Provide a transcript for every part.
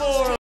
for...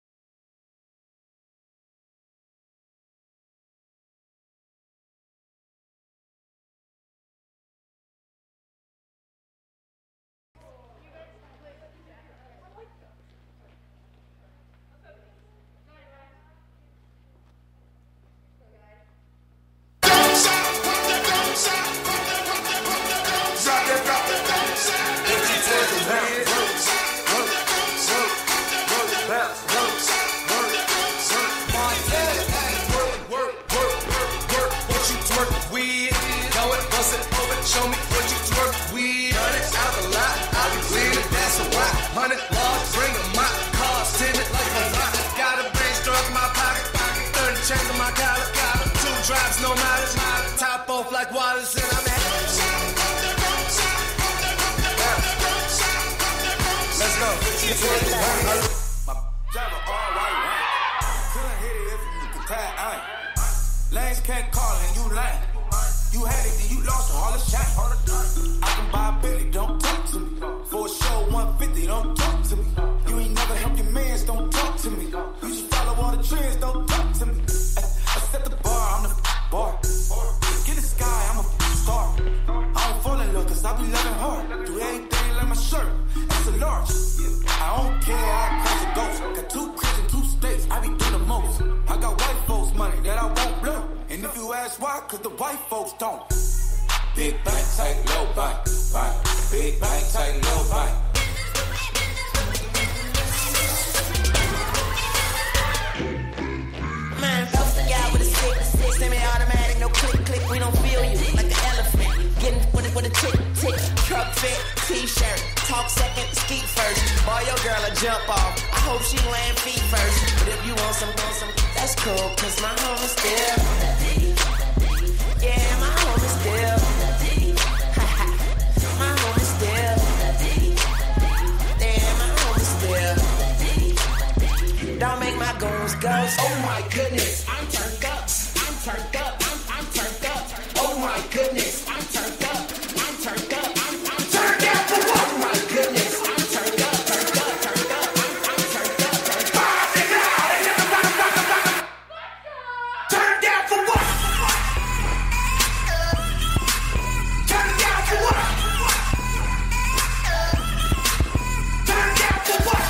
Show me what you twerk with. 100 out the lot, I be bleeding, that's a lot. 100 large, bring a mop, cars tinted like a lot. Got a brain struck in my pocket, 30 chains on my collar. 2 drives, no mileage. Top off like Wallace, and I'm at. Let's go. My driver all white, right? Couldn't hit it if you could tie iron. Lanes can't call and you lying. You had it, then you lost all the shine. I can buy a Billy, don't talk to me. For a show, 150, don't talk to me. You ain't never helped your mans, don't talk to me. You just follow all the trends, don't talk to me. I set the bar, I'm the bar. Get the sky, I'm a star. I don't fall in love, cause I be loving hard. Do everything like my shirt, that's a large. I don't care, I crash a ghost. Got 2 cribs in 2 states, I be doing the most. I got white folks money that I won't blow. And if you ask why, cause the white folks don't. Big bank, tight, low bank, bank. Big bank, tight, low bank. Man, post a guy with a stick, semi-automatic, no click, click, we don't feel you, like an elephant. Getting with a tick, tick, truck fit, t-shirt, talk second, skeet first. Boy, your girl a jump off, I hope she land feet first. But if you want some, that's cool, cause my home is still. Yeah, my home is still. My home is still. Damn, my home is still. Don't make my goons ghost. Oh my goodness, I'm turned up. I'm turned up. I'm turned up. Oh my goodness, I'm turned up. I'm turned up. I'm turned up for what? Oh my goodness, I'm turned up. Turned up. Turned up. I'm turned up. Turned up. Turned down for what? Turned down for what? Turned down for what?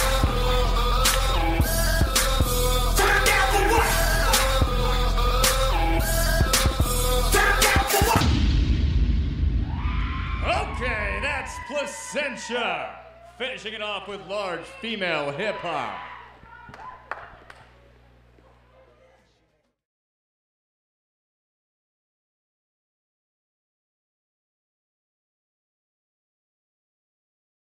Turned down for what? Turned down for what? Okay, that's Placentia. Finishing it off with large female hip-hop.